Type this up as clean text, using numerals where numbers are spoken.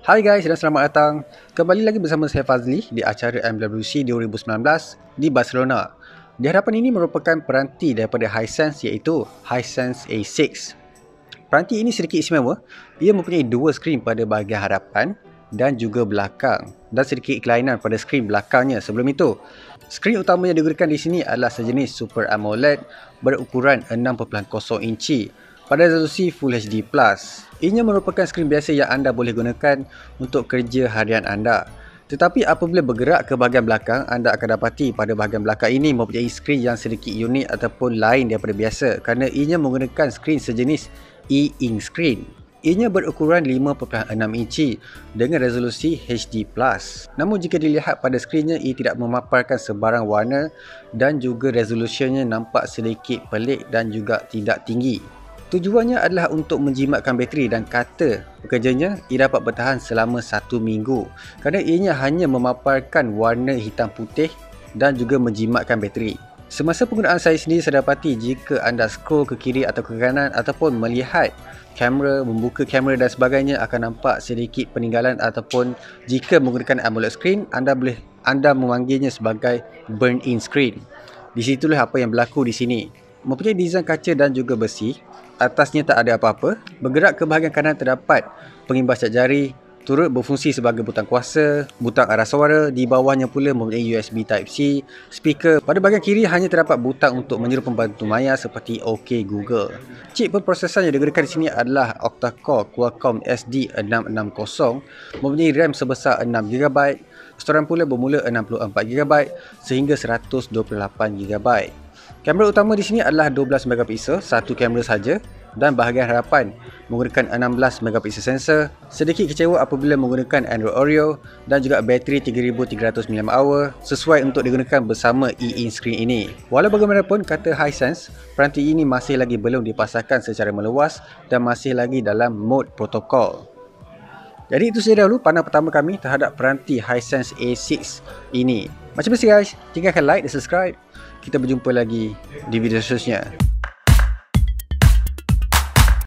Hai guys dan selamat datang. Kembali lagi bersama saya Fazli di acara MWC 2019 di Barcelona. Di hadapan ini merupakan peranti daripada Hisense iaitu Hisense A6. Peranti ini sedikit istimewa. Ia mempunyai dua skrin pada bahagian hadapan dan juga belakang dan sedikit kelainan pada skrin belakangnya sebelum itu. Skrin utama yang digunakan di sini adalah sejenis Super AMOLED berukuran 6.0 inci pada resolusi Full HD+. Ianya merupakan skrin biasa yang anda boleh gunakan untuk kerja harian anda. Tetapi apabila bergerak ke bahagian belakang, anda akan dapati pada bahagian belakang ini mempunyai skrin yang sedikit unik ataupun lain daripada biasa kerana ianya menggunakan skrin sejenis e-ink screen. Ianya berukuran 5.6 inci dengan resolusi HD+. Namun jika dilihat pada skrinnya, ia tidak memaparkan sebarang warna dan juga resolusinya nampak sedikit pelik dan juga tidak tinggi. Tujuannya adalah untuk menjimatkan bateri dan kata pekerjanya ia dapat bertahan selama 1 minggu kerana ianya hanya memaparkan warna hitam putih dan juga menjimatkan bateri. Semasa penggunaan saya sendiri, saya dapati jika anda scroll ke kiri atau ke kanan ataupun melihat kamera, membuka kamera dan sebagainya akan nampak sedikit peninggalan ataupun jika menggunakan AMOLED screen anda memanggilnya sebagai burn-in screen. Di situlah apa yang berlaku di sini. Mempunyai desain kaca dan juga besi. Atasnya tak ada apa-apa. Bergerak ke bahagian kanan terdapat pengimbas cat jari, turut berfungsi sebagai butang kuasa, butang arah suara. Di bawahnya pula mempunyai USB Type-C, speaker. Pada bahagian kiri hanya terdapat butang untuk menyeru pembantu maya seperti OK Google. Chip pemprosesan yang digunakan di sini adalah octa-core Qualcomm SD660, mempunyai RAM sebesar 6GB, storan pula bermula 64GB sehingga 128GB. Kamera utama di sini adalah 12 megapiksel, satu kamera saja, dan bahagian hadapan menggunakan 16 megapiksel sensor. Sedikit kecewa apabila menggunakan Android Oreo dan juga bateri 3300 mAh sesuai untuk digunakan bersama e-ink screen ini. Walau bagaimanapun, kata Hisense, peranti ini masih lagi belum dipasarkan secara meluas dan masih lagi dalam mod protokol. Jadi itu saja dahulu pandangan pertama kami terhadap peranti Hisense A6 ini. Macam biasa guys, jangan like dan subscribe. Kita berjumpa lagi di video seterusnya.